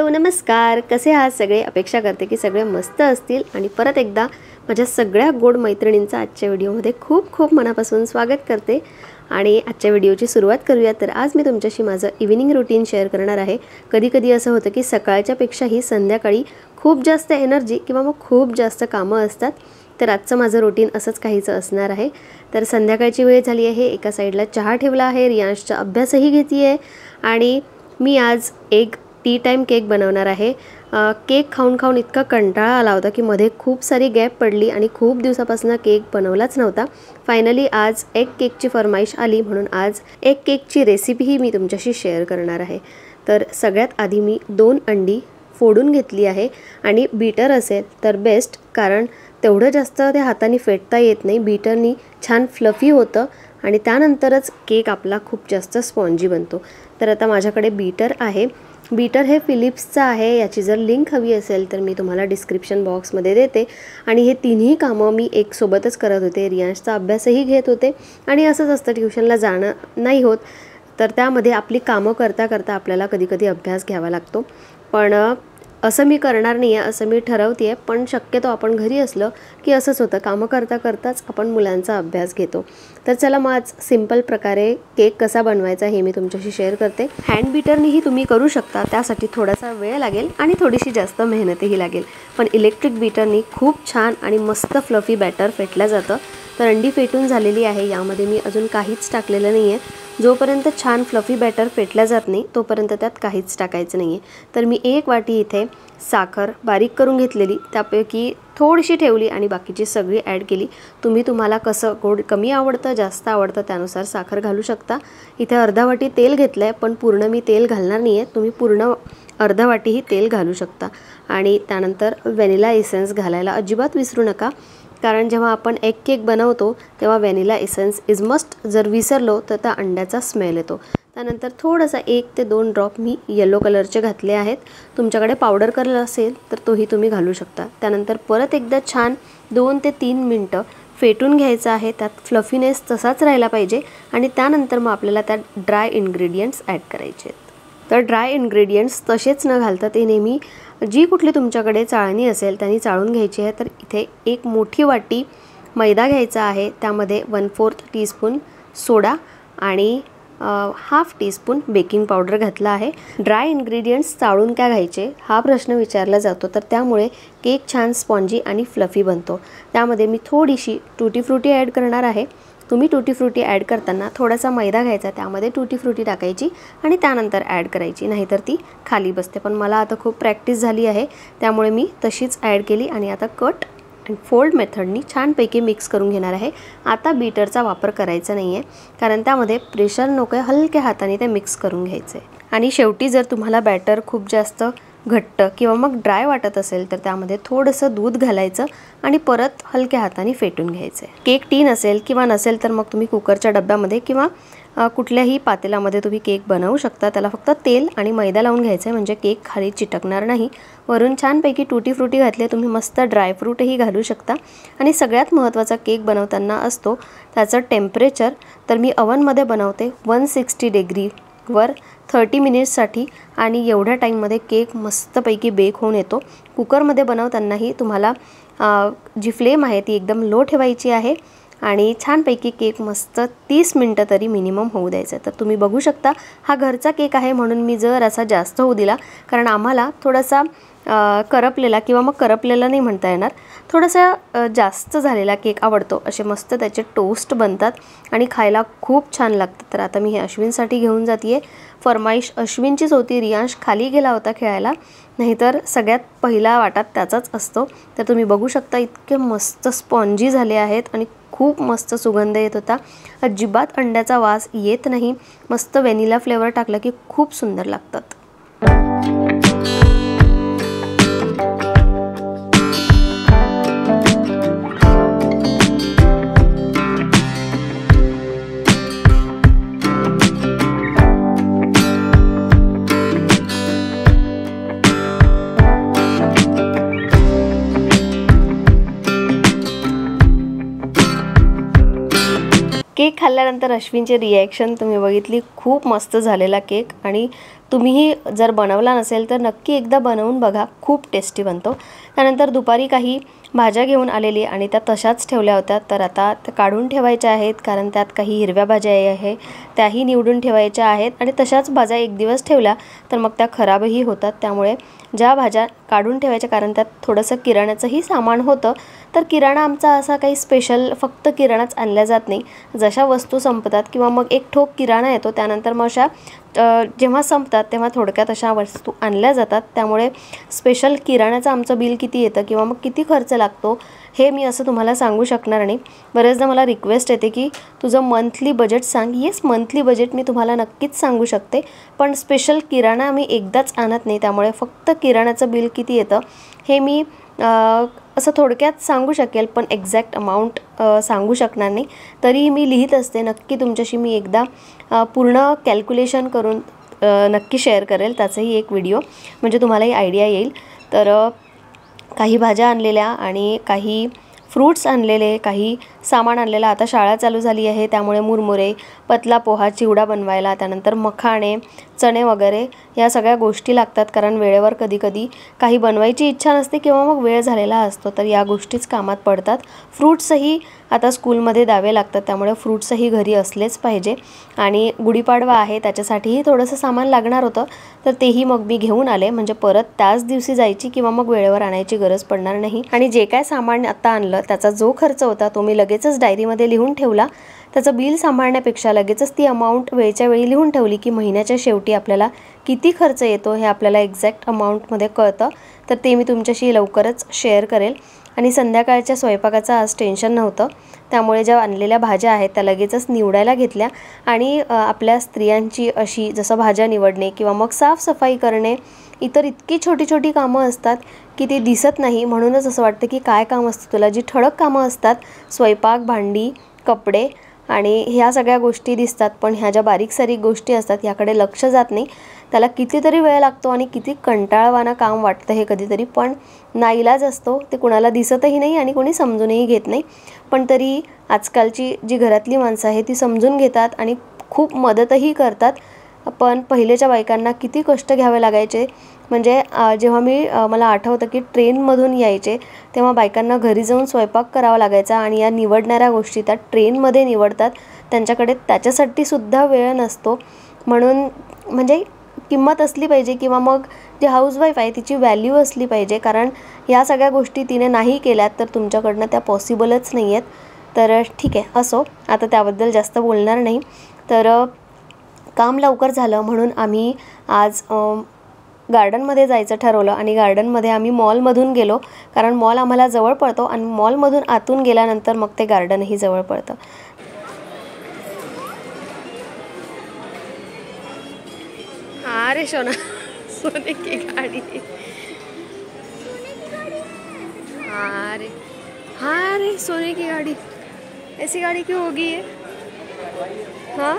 Hello नमस्कार, कसे आहात सगळे? अपेक्षा करते की सगळे मस्त असतील आणि परत एकदा माझ्या सगळ्या गोड मैत्रिणींचं आजच्या व्हिडिओमध्ये खूप खूप मनापासून स्वागत करते। आणि आजच्या व्हिडिओची सुरुवात करूया। तर आज मी तुमच्याशी माझं इव्हिनिंग रुटीन शेअर करणार आहे। कधी कधी असं होतं की सकाळच्या पेक्षाही संध्याकाळी खूप जास्त एनर्जी किंवा मग खूप जास्त कामं असतात। तर आजचं माझं रुटीन असंच काहीचं असणार आहे। तर संध्याकाळची वेळ झाली आहे, एका साईडला चहा ठेवला आहे, रियांशचा अभ्यासही घेते आहे आणि मी आज एक टी टाइम केक बनवणार आहे। केक खाऊन खाऊन इतका कंटाळा आला होता की मध्ये खूप सारी गॅप पडली आणि खूप दिवसापासून केक बनवलाच नव्हता। फायनली आज एग केकची फरमाईश आली म्हणून आज एग केकची रेसिपीही मी तुमच्याशी शेअर करणार आहे। तर सगळ्यात आधी मी 2 अंडी फोडून घेतली आहे आणि बीटर असेल तर बेस्ट, कारण तेवढं जास्त ते हाताने फेटता येत नाही। बीटरनी छान फ्लफी होतं आणि त्यानंतरच केक आपला खूप जास्त स्पॉन्जी बनतो। तर आता माझ्याकडे बीटर आहे। बीटर हे फिलिप्सचा आहे। याची जर लिंक हवी असेल तर मी तुम्हाला डिस्क्रिप्शन बॉक्समध्ये देते। आणि हे तिन्ही कामं मी एक सोबतच करत होते। रियांशचा अभ्यासही घेत होते आणि असंच असतं, ट्युशनला जाणं नाही होत तर त्यामध्ये आपली कामं करता करता आपल्याला कधी कधी अभ्यास घ्यावा लागतो। पण असं मी करणार नाही आहे असं मी ठरवते आहे, पण शक्यतो आपण घरी असलं की असंच होतं, कामं करता करताच आपण मुलांचा अभ्यास घेतो। तर चला मग आज सिंपल प्रकारे केक कसा बनवायचा हे मी तुमच्याशी शेअर करते। हँड बीटरनीही तुम्ही करू शकता, त्यासाठी थोडासा वेळ लागेल आणि थोडीशी जास्त मेहनतही लागेल, पण इलेक्ट्रिक बीटरनी खूप छान आणि मस्त फ्लफी बॅटर फेटलं जातं। तर अंडी फेटून झालेली आहे, यामध्ये मी अजून काहीच टाकलेलं नाही आहे। जोपर्यंत छान फ्लफी बॅटर फेटला जात नाही तोपर्यंत त्यात काहीच टाकायचं नाही आहे। तर मी 1 वाटी इथे साखर बारीक करून घेतलेली त्यापैकी थोडीशी ठेवली आणि बाकीची सगळी ॲड केली। तुम्ही तुम्हाला कसं गोड कमी आवडतं जास्त आवडतं त्यानुसार साखर घालू शकता। इथे अर्धा वाटी तेल घेतलं आहे, पण पूर्ण मी तेल घालणार नाही आहे, तुम्ही पूर्ण अर्धा वाटीही तेल घालू शकता। आणि त्यानंतर व्हॅनिला एसेन्स घालायला अजिबात विसरू नका, कारण जेव्हा आपण एग केक बनवतो तेव्हा व्हॅनिला एसेन्स इज मस्ट, जर विसरलो तर त्या अंड्याचा स्मेल येतो। त्यानंतर थोडासा 1 ते 2 ड्रॉप मी येलो कलरचे घातले आहेत। तुमच्याकडे पावडर कलर असेल तर तोही तुम्ही घालू शकता। त्यानंतर परत एकदा छान 2 ते 3 मिनटं फेटून घ्यायचं आहे, त्यात फ्लफीनेस तसाच राहिला पाहिजे आणि त्यानंतर मग आपल्याला त्यात ड्राय इन्ग्रेडियंट्स ॲड करायचे आहेत। तर ड्राय इन्ग्रेडियंट्स तसेच न घालता ते नेहमी जी कुठली तुमच्याकडे चाळणी असेल त्यांनी चाळून घ्यायची आहे। तर इथे 1 मोठी वाटी मैदा घ्यायचा आहे, त्यामध्ये 1/4 टीस्पून सोडा आणि हाफ टीस्पून बेकिंग पावडर घातला आहे। ड्राय इन्ग्रेडियंट्स चाळून का घ्यायचे हा प्रश्न विचारला जातो, तर त्यामुळे केक छान स्पॉन्जी आणि फ्लफी बनतो। त्यामध्ये मी थोडीशी टूटी फ्रुटी ॲड करणार आहे। तुम्ही टूटी फ्रुटी ॲड करताना थोडासा मैदा घ्यायचा, त्यामध्ये टूटी फ्रुटी टाकायची आणि त्यानंतर ॲड करायची, नाहीतर ती खाली बसते। पण मला आता खूप प्रॅक्टिस झाली आहे त्यामुळे मी तशीच ॲड केली आणि आता कट अँड फोल्ड मेथडनी छानपैकी मिक्स करून घेणार आहे। आता बीटरचा वापर करायचा नाही आहे, कारण त्यामध्ये प्रेशर नको आहे, हलक्या हाताने ते मिक्स करून घ्यायचं आहे। आणि शेवटी जर तुम्हाला बॅटर खूप जास्त घट्ट किंवा मग ड्राय वाटत असेल तर त्यामध्ये थोडंसं दूध घालायचं आणि परत हलक्या हाताने फेटून घ्यायचं आहे। केक टीन असेल किंवा नसेल तर मग तुम्ही कुकरच्या डब्यामध्ये किंवा कुठल्याही पातेल्यामध्ये तुम्ही केक बनवू शकता। त्याला फक्त तेल आणि मैदा लावून घ्यायचं आहे, म्हणजे केक खाली चिटकणार नाही। वरून छानपैकी टूटी फ्रुटी घातली, तुम्ही मस्त ड्रायफ्रूटही घालू शकता। आणि सगळ्यात महत्त्वाचा केक बनवताना असतो त्याचं टेम्परेचर, तर मी ओव्हनमध्ये बनवते 160 डिग्रीवर 30 मिनिट्ससाठी आणि एवढ्या टाईममध्ये केक मस्तपैकी बेक होऊन येतो। कुकरमध्ये बनवतानाही तुम्हाला जी फ्लेम आहे ती एकदम लो ठेवायची आहे आणि छानपैकी केक मस्त 30 मिनटं तरी मिनिमम होऊ द्यायचं। तर तुम्ही बघू शकता हा घरचा केक आहे म्हणून मी जर असा जास्त होऊ दिला, कारण आम्हाला थोडासा करपलेला किंवा मग करपलेला नाही म्हणता येणार, थोडासा जास्त झालेला केक आवडतो। असे मस्त त्याचे टोस्ट बनतात आणि खायला खूप छान लागतं। तर आता मी हे अश्विनसाठी घेऊन जाते आहे। फरमाईश अश्विनचीच होती, रियांश खाली गेला होता खेळायला, नाहीतर सगळ्यात पहिला वाटात त्याचाच असतो। तर तुम्ही बघू शकता इतके मस्त स्पॉन्जी झाले आहेत आणि खूप मस्त सुगंध येत होता, अजिबात अंड्याचा वास येत नाही। मस्त व्हॅनिला फ्लेवर टाकला की खूप सुंदर लागतात। केक खाल्ल्यानंतर अश्विनचे रिॲक्शन तुम्ही बघितली, खूप मस्त झालेला केक। आणि तुम्हीही जर बनवला नसेल तर नक्की एकदा बनवून बघा, खूप टेस्टी बनतो। त्यानंतर दुपारी काही भाज्या घेऊन आलेली आणि त्या तशाच ठेवल्या होत्या, तर आता त्या काढून ठेवायच्या आहेत, कारण त्यात काही हिरव्या भाज्या आहे त्याही निवडून ठेवायच्या आहेत। आणि तशाच भाज्या एक दिवस ठेवल्या तर मग त्या खराबही होतात, त्यामुळे ज्या भाज्या काढून ठेवायच्या, कारण त्यात थोडंसं किराण्याचंही सामान होतं। तर किराणा आमचा असा काही स्पेशल फक्त किराणाच आणला जात नाही, जशा वस्तू संपतात किंवा मग एक ठोक किराणा येतो, त्यानंतर मग अशा जेव्हा संपतात तेव्हा थोडक्यात अशा वस्तू आणल्या जातात। त्यामुळे स्पेशल किराण्याचं आमचं बिल किती येतं किंवा मग किती खर्च लागतो हे मी असं तुम्हाला सांगू शकणार नाही। बरेचदा मला रिक्वेस्ट येते की तुझं मंथली बजेट सांग। येस, मंथली बजेट मी तुम्हाला नक्कीच सांगू शकते, पण स्पेशल किराणा आम्ही एकदाच आणत नाही, त्यामुळे फक्त किराण्याचं बिल किती येतं हे मी असं थोडक्यात सांगू शकेल, पण एक्झॅक्ट अमाऊंट सांगू शकणार नाही। तरीही मी लिहित असते, नक्की तुमच्याशी मी एकदा पूर्ण कॅल्क्युलेशन करून नक्की शेअर करेल, त्याचाही एक व्हिडिओ, म्हणजे तुम्हालाही आयडिया येईल। तर काही भाज्या आणलेल्या आणि काही फ्रूट्स आणलेले, काही सामान आणलेलं। आता शाळा चालू झाली आहे, त्यामुळे मुरमुरे, पतला पोहा, चिवडा बनवायला, त्यानंतर मखाणे, चणे वगैरे या सगळ्या गोष्टी लागतात, कारण वेळेवर कधी कधी काही बनवायची इच्छा नसते किंवा मग वेळ झालेला असतो, तर या गोष्टीच कामात पडतात। फ्रूट्सही आता स्कूलमध्ये द्यावे लागतात, त्यामुळे फ्रूट्सही घरी असलेच पाहिजे। आणि गुढीपाडवा आहे, त्याच्यासाठीही थोडंसं सामान लागणार होतं, तर तेही मग मी घेऊन आले, म्हणजे परत त्याच दिवशी जायची किंवा मग वेळेवर आणायची गरज पडणार नाही। आणि जे काय सामान आता आणलं त्याचा जो खर्च होता तो मी लगेचच डायरीमध्ये लिहून ठेवला। त्याचं बिल सांभाळण्यापेक्षा लगेचच ती अमाऊंट वेळच्या वेळी लिहून ठेवली की महिन्याच्या शेवटी आपल्याला किती खर्च येतो हे आपल्याला एक्झॅक्ट अमाऊंटमध्ये कळतं। तर ते मी तुमच्याशी लवकरच शेअर करेल। आणि संध्याकाळच्या स्वयंपाकाचं आज टेन्शन नव्हतं, त्यामुळे ज्या आणलेल्या भाज्या आहेत त्या लगेचच निवडायला घेतल्या। आणि आपल्या स्त्रियांची अशी जसं भाज्या निवडणे किंवा मग साफसफाई करणे, इतर इतकी छोटी छोटी कामं असतात की ती दिसत नाही, म्हणूनच असं वाटतं की काय काम असतं तुला। जी ठळक कामं असतात, स्वयंपाक, भांडी, कपडे आणि ह्या सगळ्या गोष्टी दिसतात, पण ह्या ज्या बारीक सारीक गोष्टी असतात याकडे लक्ष जात नाही। त्याला कितीतरी वेळ लागतो आणि किती कंटाळवाणं काम वाटतं हे कधीतरी, पण नाईलाज असतो, ते कुणाला दिसतही नाही आणि कोणी समजूनही घेत नाही। पण तरी आजकालची जी घरातली माणसं आहे ती समजून घेतात आणि खूप मदतही करतात। पण पहिलेच्या बायकांना किती कष्ट घ्यावे लागायचे, म्हणजे जेव्हा मला आठवतं की ट्रेनमधून यायचे तेव्हा बायकांना घरी जाऊन स्वयंपाक करावा लागायचा, आणि या निवडणाऱ्या गोष्टी त्या ट्रेनमध्ये निवडतात, त्यांच्याकडे त्याच्यासाठी सुद्धा वेळ नसतो। म्हणून म्हणजे किंमत असली पाहिजे किंवा मग जी हाऊसवाईफ आहे तिची व्हॅल्यू असली पाहिजे, कारण या सगळ्या गोष्टी तिने नाही केल्यात तर तुमच्याकडनं त्या पॉसिबलच नाही आहेत। तर ठीक आहे, असो, आता त्याबद्दल जास्त बोलणार नाही। तर काम लवकर झालं म्हणून आम्ही आज गार्डनमध्ये जायचं ठरवलं, आणि गार्डनमध्ये आम्ही मॉलमधून गेलो, कारण मॉल आम्हाला जवळ पडतो आणि मॉलमधून आतून गेल्यानंतर मग ते गार्डनही जवळ पडतं। हाँ रे सोना, सोने की गाड़ी। हाँ रे सोने की गाड़ी, ऐसी गाड़ी क्यों होगी ये? हाँ,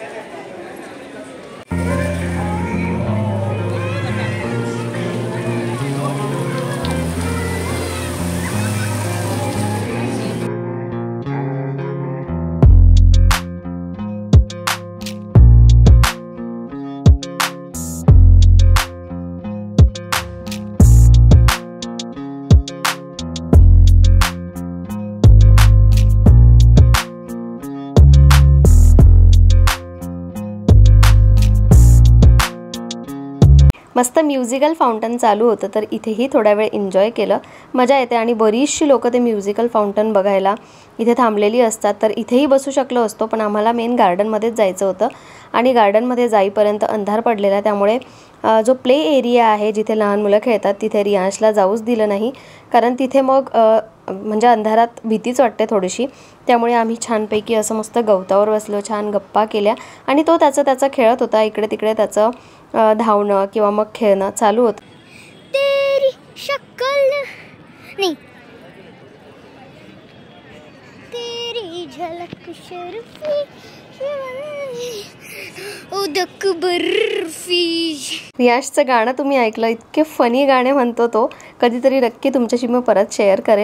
मस्त म्युझिकल फाउंटन चालू होतं, तर इथेही थोडा वेळ एन्जॉय केलं, मजा येते। आणि बरीचशी लोकं ते म्युझिकल फाउंटन बघायला इथे थांबलेली असतात, तर इथेही बसू शकलो असतो, पण आम्हाला मेन गार्डनमध्येच जायचं होतं। आणि गार्डनमध्ये जाईपर्यंत अंधार पडलेला, त्यामुळे जो प्ले एरिया आहे जिथे लहान मुलं खेळतात तिथे रियांशला जाऊच दिलं नाही, कारण तिथे मग म्हणजे अंधारात भीतीच वाटते थोडीशी। त्यामुळे आम्ही छानपैकी असं मस्त गवतावर बसलो, छान गप्पा केल्या, आणि तो त्याचं खेळत होता, इकडे तिकडे त्याचं धावणं किंवा मग खेळणं चालू होतं। तेरी शक्ल नहीं, तेरी झलक शर्फी उदक बर्फी। रियांशचं गाणं तुम्ही ऐकलं, इतके फनी गाणे म्हणतो तो, कधीतरी नक्की तुमच्याशी मी परत शेअर करेल।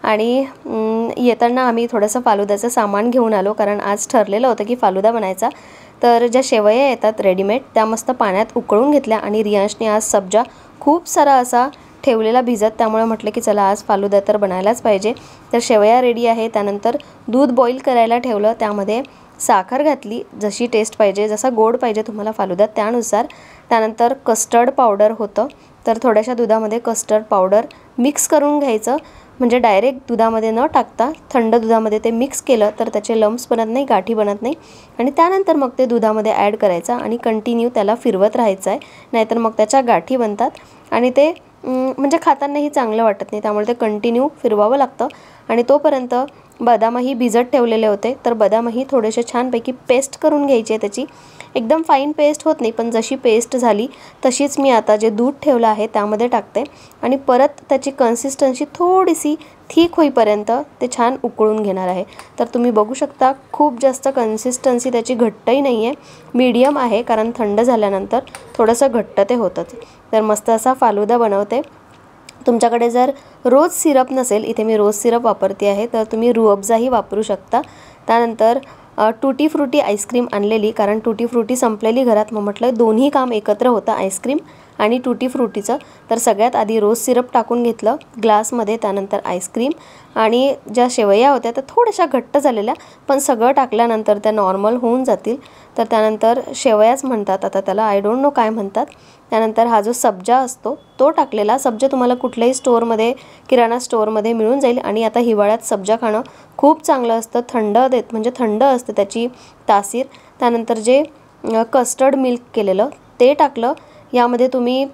आणि येताना आम्ही थोडंसं फालुद्याचं सामान घेऊन आलो, कारण आज ठरलेलं होतं की फालुदा बनायचा. तर ज्या शेवया येतात रेडीमेड त्या मस्त पाण्यात उकळून घेतल्या आणि रियांशने आज सब्जा खूप सारा असा ठेवलेला भिजत, त्यामुळे म्हटलं की चला आज फालुदा तर बनायलाच पाहिजे. तर शेवया रेडी आहे. त्यानंतर दूध बॉईल करायला ठेवलं, त्यामध्ये साखर घातली जशी टेस्ट पाहिजे, जसा गोड पाहिजे तुम्हाला फालुदा त्यानुसार. त्यानंतर कस्टर्ड पावडर होतं, तर थोड्याशा दुधामध्ये कस्टर्ड पावडर मिक्स करून घ्यायचं, म्हणजे डायरेक्ट दुधामध्ये न टाकता थंड दुधामध्ये ते मिक्स केलं तर त्याचे लम्प्स बनत नाही, गाठी बनत नाही. आणि त्यानंतर मग ते दुधामध्ये ॲड करायचं आणि कंटिन्यू त्याला फिरवत राहायचं आहे, नाहीतर मग त्याच्या गाठी बनतात आणि ते म्हणजे खातानाही चांगलं वाटत नाही. त्यामुळे ते कंटिन्यू फिरवावं लागतं. आणि तोपर्यंत बदामही भिजत ठेवलेले होते, तर बदामही थोडेसे छानपैकी पेस्ट करून घ्यायचे. त्याची एकदम फाईन पेस्ट होत नाही, पण जशी पेस्ट झाली तशीच मी आता जे दूध ठेवलं आहे त्यामध्ये टाकते आणि परत त्याची कन्सिस्टन्सी थोडीशी थिक होईपर्यंत ते छान उकळून घेणार आहे. तर तुम्ही बघू शकता खूप जास्त कन्सिस्टन्सी त्याची घट्टही नाही आहे, मीडियम आहे, कारण थंड झाल्यानंतर थोडंसं घट्ट ते होतंच. तर मस्त असा फालुदा बनवते. तुमच्याकडे जर रोज सिरप नसेल, इथे मी रोज सिरप वापरते आहे, तर तुम्ही रूअफजाही वापरू शकता. त्यानंतर टूटी फ्रुटी आईस्क्रीम आणलेली, कारण टूटी फ्रुटी संपलेली घरात, मग म्हटलं दोन्ही काम एकत्र होतं, आईस्क्रीम आणि टूटी फ्रुटीचं. तर सगळ्यात आधी रोज सिरप टाकून घेतलं ग्लासमध्ये, त्यानंतर आईस्क्रीम आणि ज्या शेवया होत्या त्या थोड्याशा घट्ट झालेल्या, पण सगळं टाकल्यानंतर त्या नॉर्मल होऊन जातील. तर त्यानंतर शेवयाच म्हणतात आता त्याला, आय डोंट नो काय म्हणतात. त्यानंतर हा जो सब्जा असतो तो टाकलेला. सब्जा तुम्हाला कुठल्याही स्टोअरमध्ये, किराणा स्टोअरमध्ये मिळून जाईल. आणि आता हिवाळ्यात सब्जा खाणं खूप चांगलं असतं, थंड म्हणजे थंड असतं त्याची तासीर. त्यानंतर जे कस्टर्ड मिल्क केलेलं ते टाकलं. यामध्ये तुम्ही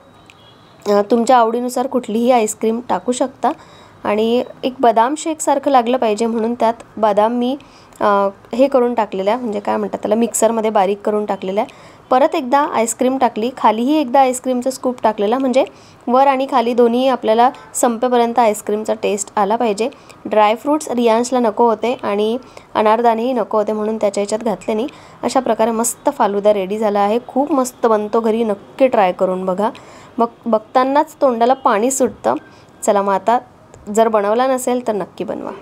तुमच्या आवडीनुसार कुठलीही आईस्क्रीम टाकू शकता. आणि एक बदाम शेकसारखं लागलं पाहिजे म्हणून त्यात बदाम मी हे करून टाकलेलं आहे, म्हणजे काय म्हणतात त्याला, मिक्सरमध्ये बारीक करून टाकलेलं आहे. परत एकदा आईस्क्रीम टाकली, खालीही एकदा आईस्क्रीमचा स्कूप टाकलेला, म्हणजे वर आणि खाली दोन्ही आपल्याला संपेपर्यंत आईस्क्रीमचा टेस्ट आला पाहिजे. ड्रायफ्रूट्स रियांशला नको होते आणि अनारदानेही नको होते म्हणून त्याच्या ह्याच्यात घातले नाही. अशा प्रकारे मस्त फालुदा रेडी झाला आहे. खूप मस्त बनतो, घरी नक्की ट्राय करून बघा. मग बघतानाच तोंडाला पाणी सुटतं. चला मग आता जर बनवला नसेल तर नक्की बनवा.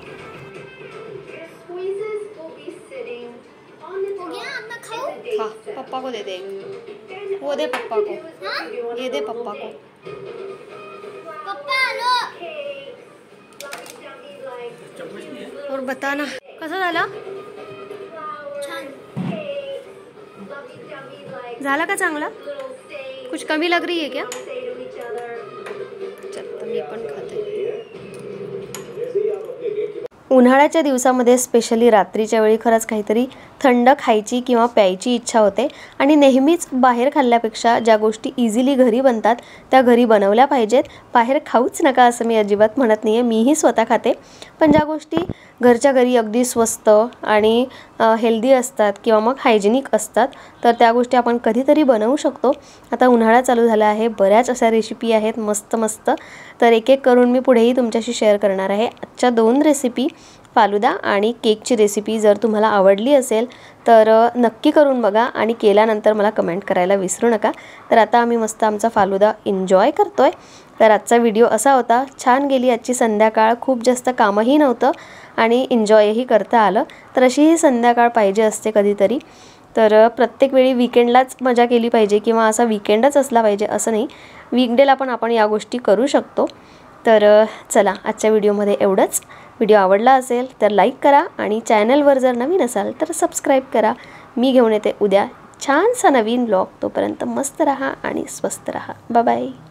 हाँ, पप्पा को दे दे, वो दे पप्पा को, ये दे पप्पा को. और बताना कसा झाला, झाला का चांगला, कुछ कमी लग रही है क्या. चल तर मी पण खाते. उन्हाळ्याच्या दिवसामध्ये स्पेशली रात्रीच्या वेळी खरंच काहीतरी थंड खायची किंवा प्यायची इच्छा होते. आणि नेहमीच बाहेर खाल्ल्यापेक्षा ज्या गोष्टी इझिली घरी बनतात त्या घरी बनवल्या पाहिजेत. बाहेर खाऊच नका असं मी अजिबात म्हणत नाही आहे, मीही स्वतः खाते. पण ज्या गोष्टी घरच्या घरी अगदी स्वस्त आणि हेल्दी असतात किंवा मग हायजेनिक असतात, तर त्या गोष्टी आपण कधीतरी बनवू शकतो. आता उन्हाळा चालू झाला आहे, बऱ्याच अशा रेसिपी आहेत मस्त मस्त, तर एक एक करून मी पुढेही तुमच्याशी शेअर करणार आहे. आजच्या 2 रेसिपी, फालुदा आणि केकची रेसिपी जर तुम्हाला आवडली असेल तर नक्की करून बघा आणि केल्यानंतर मला कमेंट करायला विसरू नका. तर आता आम्ही मस्त आमचा फालुदा एन्जॉय करतोय. तर आजचा व्हिडिओ असा होता. छान गेली आजची संध्याकाळ, खूप जास्त कामही नव्हतं आणि एन्जॉयही करता आलं. तर अशी ही संध्याकाळ पाहिजे असते कधीतरी. तर प्रत्येक वेळी वीकेंडलाच मजा केली पाहिजे किंवा असा वीकेंडच असला पाहिजे असं नाही, वीकडेला पण आपण या गोष्टी करू शकतो. तर चला आजच्या व्हिडिओमध्ये एवढंच. व्हिडिओ आवडला असेल तर लाईक करा आणि चॅनलवर जर नवीन असाल तर सबस्क्राईब करा. मी घेऊन येते उद्या छानसा नवीन ब्लॉग. तोपर्यंत मस्त रहा आणि स्वस्त रहा. Bye bye.